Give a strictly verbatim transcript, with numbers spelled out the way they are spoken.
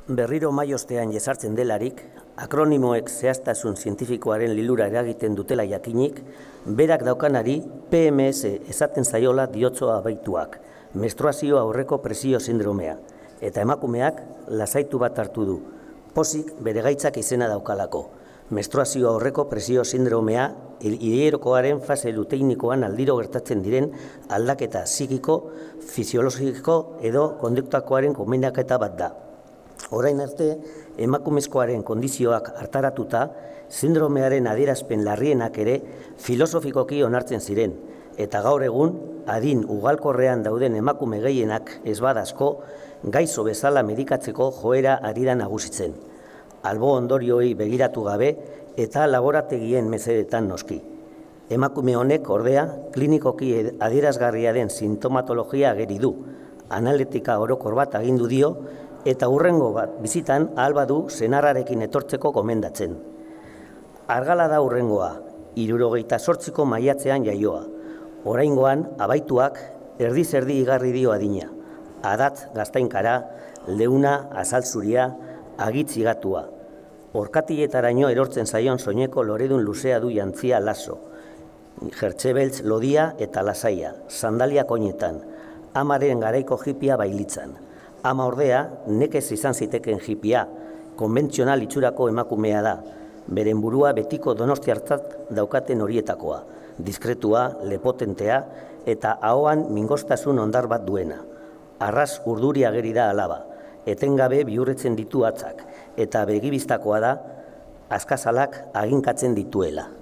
Berriro maiostean jesartzen delarik, akronimoek zehaztasun zientifikoaren lilura eragiten dutela jakinik, berak daukanari P M S esaten zaiola diotzoa baituak, menstruazio aurreko presio sindromea, eta emakumeak lasaitu bat hartu du, pozik bere gaitzak izena daukalako. Menstruazio aurreko presio sindromea hilerokoaren fase luteinikoan aldiro gertatzen diren aldaketa psikiko, fisiologiko edo konduktakoaren kombinaketa bat da. Orain arte, emakumezkoaren kondizioak hartaratuta, sindromearen adierazpen larrienak ere filosofikoki onartzen ziren, eta gaur egun, adin ugalkorrean dauden emakume gehienak ez badazko, gaizo bezala medikatzeko joera ari da nagusitzen. Albo ondorioei begiratu gabe eta laborategien mesedetan noski. Emakume honek ordea, klinikoki adierazgarria den sintomatologia ageri du, analitika orokor bat agindu dio, eta hurrengo bat bizitan ahal badu senarrarekin etortzeko gomendatzen. Argala da hurrengoa, hirurogeita zortziko maiatzean jaioa. Oraingoan, abaituak erdi-zerdi igarri dio adina. Adatz gaztainkara, leuna, azalzuria, agitzigatua. Orkatiletaraino erortzen zaion soineko loredun luzea du jantzia laso. Jertxebeltz lodia eta lasaia, sandalia koinetan, amaren garaiko jipia bailitzan. Ama ordea, nekez izan ziteken jipia, konbentzional itxurako emakumea da, beren burua betiko donostiartzat daukaten horietakoa, diskretua, lepotentea eta ahoan mingostasun ondar bat duena. Arras urduri ageri da alaba, etengabe bihurretzen ditu atzak, eta begibistakoa da, askazalak aginkatzen dituela.